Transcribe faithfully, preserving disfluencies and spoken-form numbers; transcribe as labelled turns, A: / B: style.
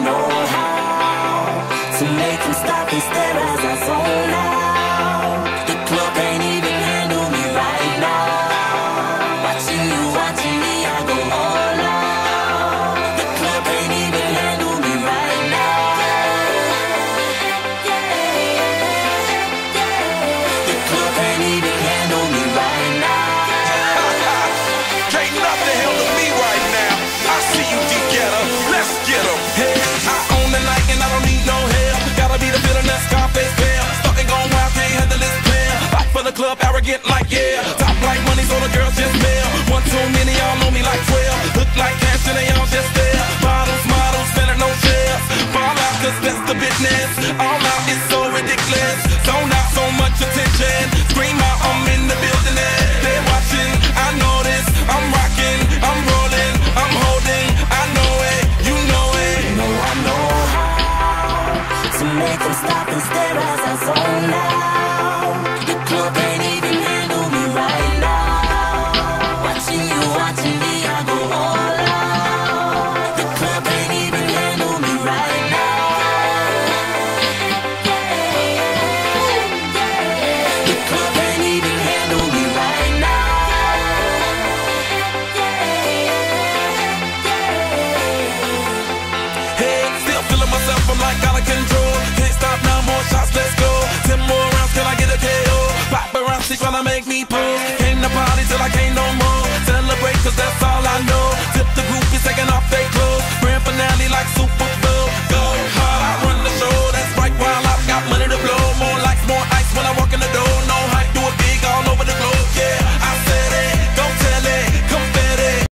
A: know how to make them stop and stare as I zone out. The club can't even handle me right now. Watching you, watching me, I go all out. The club can't even handle me right now. The club can't even handle me right now.
B: Can't nothing handle me right now. I see you, D-Getter. Let's get 'em. Hey, I own the night and I don't need no help. Gotta be the villain that Scarface fell. Starting gone wild, can't handle this player. Fight for the club, arrogant like yeah. Top like money, so the girls just mail. One too many, y'all know me like twelve. Look like cash and they all just there. Bottles, models, selling no shares. Fall out, cause that's the business. All out is so ridiculous. Zone out, so much attention. Scream out, I'm in the building and they're watching. I know this, I'm rocking, I'm rolling, I'm holding. I know it, you know it.
A: You know I know how to make them stop and stare as I zone out. The club can't even handle me right now. Watching you, watching me, I go all out. The club can't even handle me right now. The club can't even handle me right now.
B: Hey, still feeling myself, I'm like out of control. Can't stop now, more shots, let's go. Ten more rounds, can I get a K O? Pop around, she tryna make me pull. Came to party till I can't no more. Celebrate, cause that's all I know. Tip the group is taking off